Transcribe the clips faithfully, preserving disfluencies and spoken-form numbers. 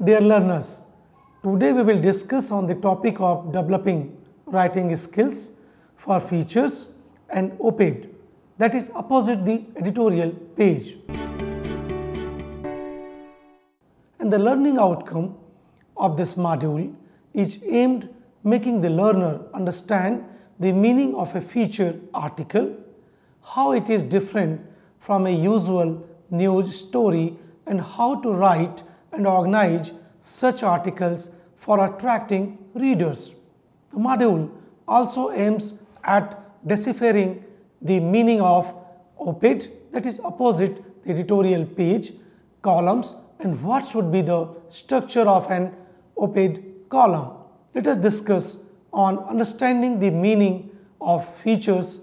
Dear learners, today we will discuss on the topic of developing writing skills for features and op-ed, that is opposite the editorial page. And the learning outcome of this module is aimed making the learner understand the meaning of a feature article, how it is different from a usual news story, and how to write and organize such articles for attracting readers. The module also aims at deciphering the meaning of op-ed, that is opposite the editorial page, columns, and what should be the structure of an op-ed column. Let us discuss on understanding the meaning of features.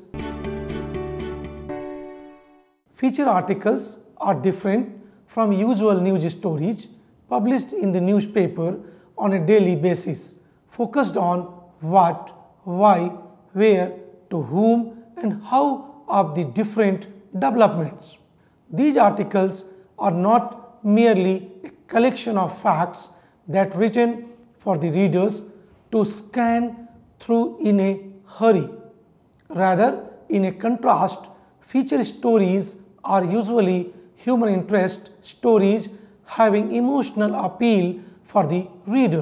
Feature articles are different from usual news stories published in the newspaper on a daily basis, focused on what, why, where, to whom, and how of the different developments. These articles are not merely a collection of facts that are written for the readers to scan through in a hurry. Rather, in a contrast, feature stories are usually human interest stories having emotional appeal for the reader.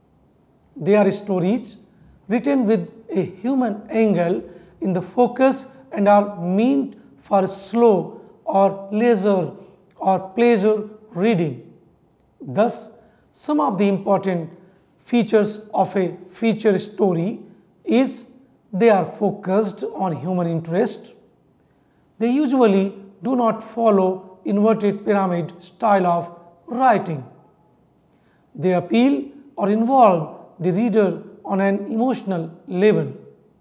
They are stories written with a human angle in the focus and are meant for slow or leisure or pleasure reading. Thus, some of the important features of a feature story is they are focused on human interest. They usually do not follow inverted pyramid style of writing. They appeal or involve the reader on an emotional level.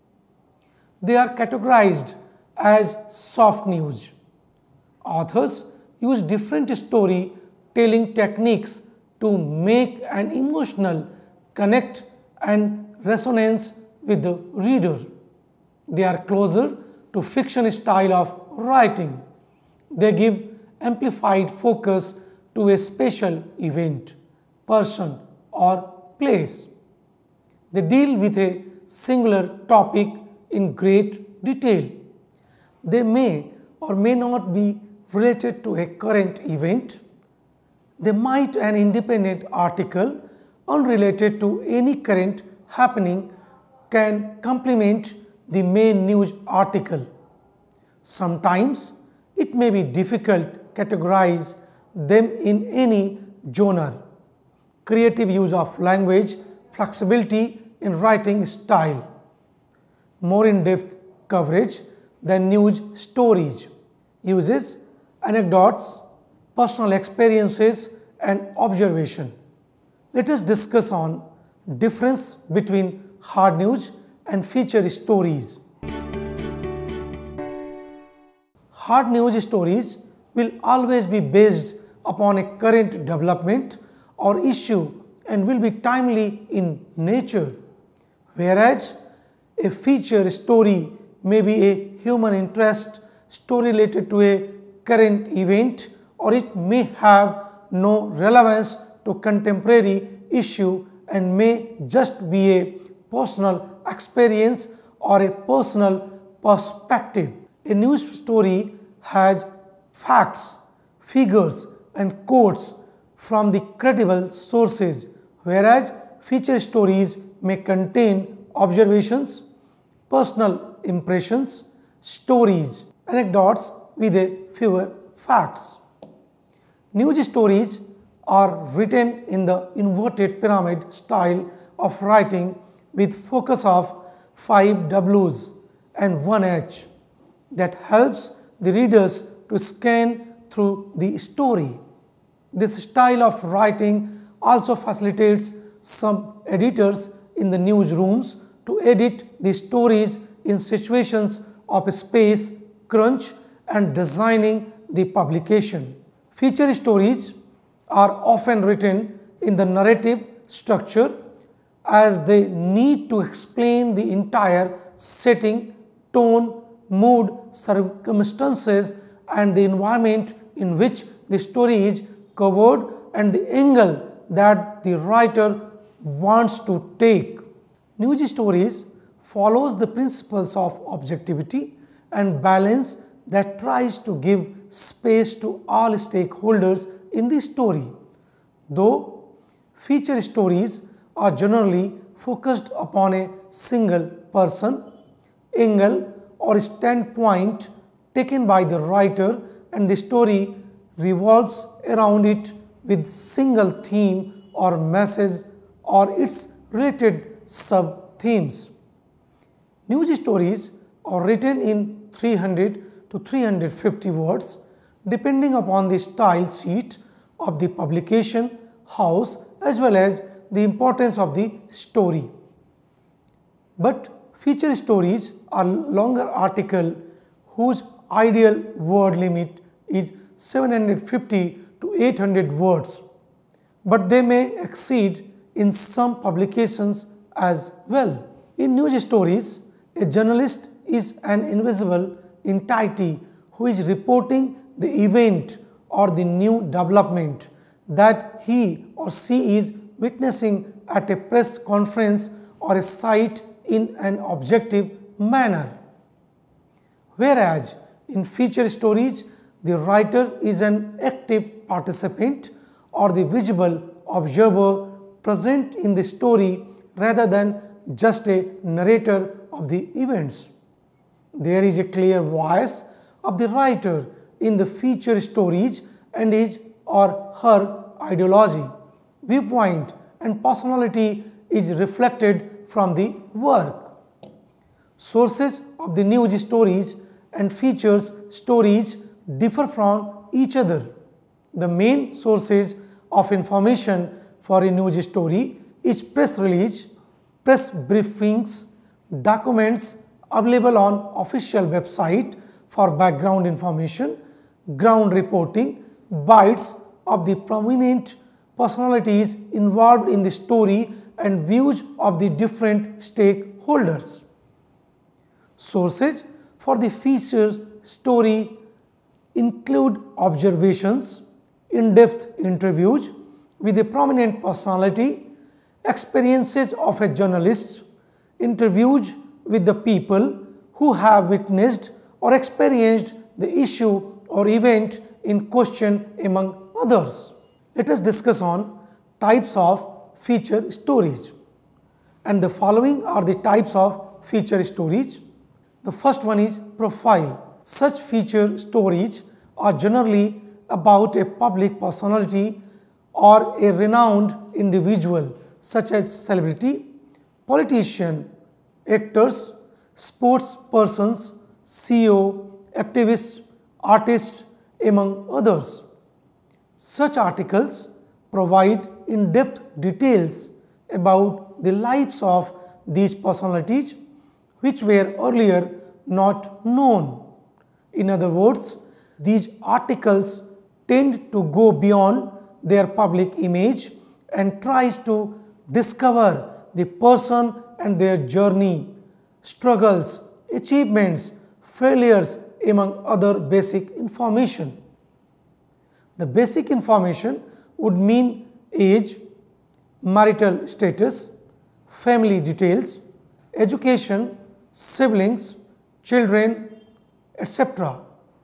They are categorized as soft news. Authors use different storytelling techniques to make an emotional connect and resonance with the reader. They are closer to fiction style of writing. They give amplified focus to a special event, person, or place. They deal with a singular topic in great detail. They may or may not be related to a current event. They might an independent article unrelated to any current happening can complement the main news article. Sometimes it may be difficult to categorize them in any genre. Creative use of language, flexibility in writing style, more in-depth coverage than news stories, uses anecdotes, personal experiences, and observation. Let us discuss on difference between hard news and feature stories. Hard news stories will always be based upon a current development or issue and will be timely in nature, whereas a feature story may be a human interest story related to a current event, or it may have no relevance to contemporary issue and may just be a personal experience or a personal perspective. A news story has facts, figures, and quotes from the credible sources, whereas feature stories may contain observations, personal impressions, stories, anecdotes with a fewer facts. News stories are written in the inverted pyramid style of writing with focus of five W's and one H that helps the readers to scan through the story. This style of writing also facilitates some editors in the newsrooms to edit the stories in situations of space crunch and designing the publication. Feature stories are often written in the narrative structure as they need to explain the entire setting, tone, mood, circumstances, and the environment in which the story is covered and the angle that the writer wants to take. News stories follows the principles of objectivity and balance that tries to give space to all stakeholders in the story. Though feature stories are generally focused upon a single person, angle or standpoint taken by the writer, and the story revolves around it with single theme or message or its related sub-themes. News stories are written in three hundred to three hundred fifty words depending upon the style sheet of the publication house as well as the importance of the story. But feature stories are longer articles whose ideal word limit is seven hundred fifty to eight hundred words, but they may exceed in some publications as well. In news stories, a journalist is an invisible entity who is reporting the event or the new development that he or she is witnessing at a press conference or a site in an objective manner. Whereas in feature stories, the writer is an active participant or the visible observer present in the story rather than just a narrator of the events. There is a clear voice of the writer in the feature stories and his or her ideology, viewpoint and personality is reflected from the work. Sources of the news stories and features stories differ from each other. The main sources of information for a news story is press release, press briefings, documents available on official website for background information, ground reporting, bites of the prominent personalities involved in the story and views of the different stakeholders. Sources for the feature story include observations, in-depth interviews with a prominent personality, experiences of a journalist, interviews with the people who have witnessed or experienced the issue or event in question among others. Let us discuss on types of feature stories. And the following are the types of feature stories. The first one is profile. Such feature stories are generally about a public personality or a renowned individual such as celebrity, politician, actors, sports persons, C E O, activists, artists, among others. Such articles provide in-depth details about the lives of these personalities which were earlier not known. In other words, these articles tend to go beyond their public image and tries to discover the person and their journey, struggles, achievements, failures, among other basic information. The basic information would mean age, marital status, family details, education, siblings, children, et cetera.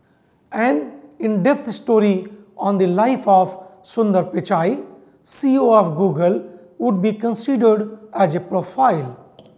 An in-depth story on the life of Sundar Pichai, C E O of Google, would be considered as a profile.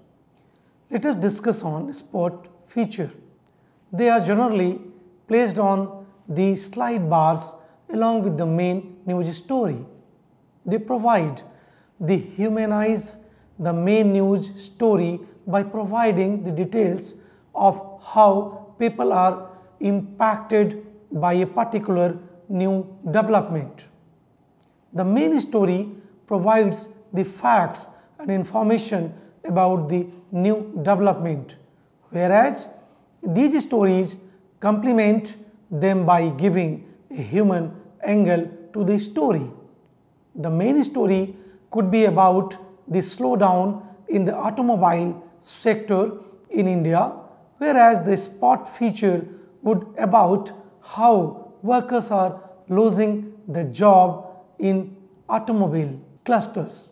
Let us discuss on spot feature. They are generally placed on the slide bars along with the main news story. They provide the humanize the main news story by providing the details of how people are impacted by a particular new development. The main story provides the facts and information about the new development, whereas these stories complement them by giving a human angle to the story. The main story could be about the slowdown in the automobile sector in India, whereas the spot feature would about how workers are losing the job in automobile. clusters.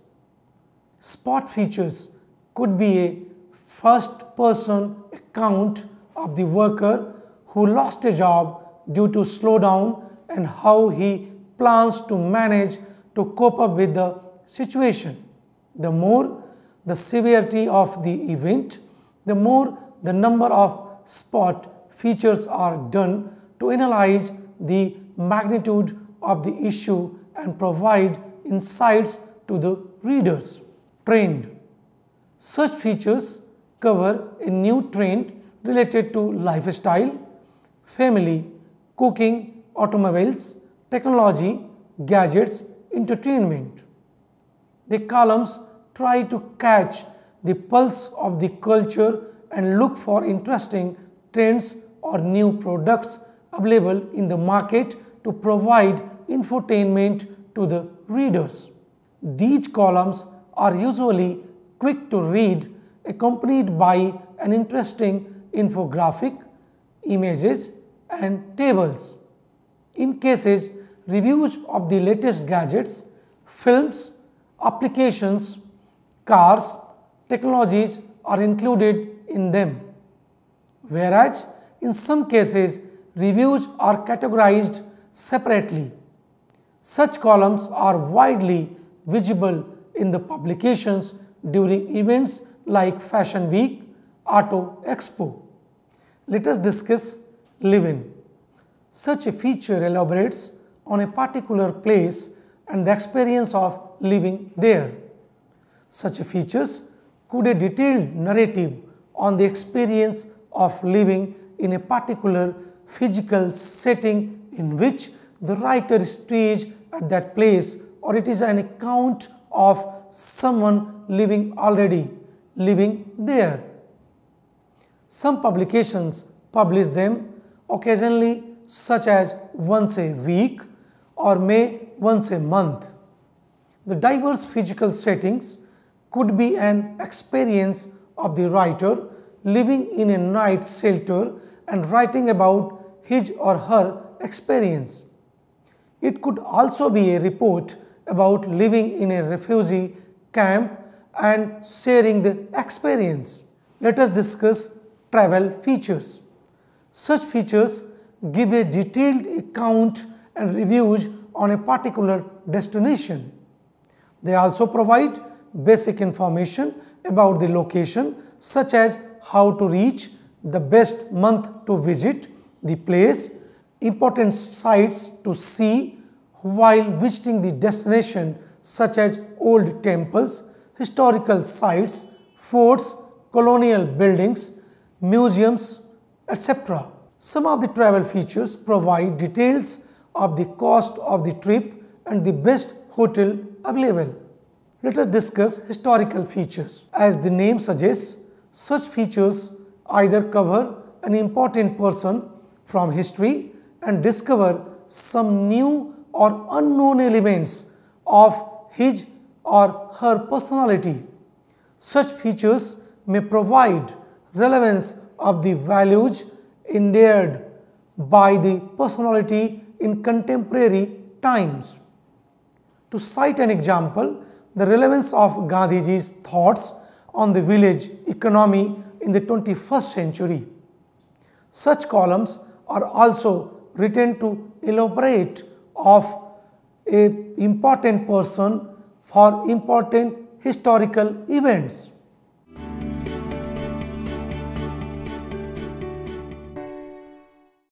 Spot features could be a first-person account of the worker who lost a job due to slowdown and how he plans to manage to cope up with the situation. The more the severity of the event, the more the number of spot features are done to analyze the magnitude of the issue and provide insights to the readers. Trend. Such features cover a new trend related to lifestyle, family, cooking, automobiles, technology, gadgets, entertainment. The columns try to catch the pulse of the culture and look for interesting trends or new products available in the market to provide infotainment to the readers. These columns are usually quick to read, accompanied by an interesting infographic, images, and tables. In cases, reviews of the latest gadgets, films, applications, cars, technologies are included in them. Whereas, in some cases, reviews are categorized separately. Such columns are widely visible in the publications during events like Fashion Week, Auto Expo. Let us discuss live-in. Such a feature elaborates on a particular place and the experience of living there. Such features could a detailed narrative on the experience of living in a particular physical setting in which the writer stays at that place, or it is an account of someone living already, living there. Some publications publish them occasionally, such as once a week or may once a month. The diverse physical settings could be an experience of the writer living in a night shelter and writing about his or her experience. It could also be a report about living in a refugee camp and sharing the experience. Let us discuss travel features. Such features give a detailed account and reviews on a particular destination. They also provide basic information about the location, such as how to reach, the best month to visit the place, important sites to see while visiting the destination, such as old temples, historical sites, forts, colonial buildings, museums, et cetera. Some of the travel features provide details of the cost of the trip and the best hotel available. Let us discuss historical features. As the name suggests, such features either cover an important person from history and discover some new or unknown elements of his or her personality. Such features may provide relevance of the values endeared by the personality in contemporary times. To cite an example, the relevance of Gandhiji's thoughts on the village economy in the twenty-first century. Such columns are also written to elaborate of an important person for important historical events.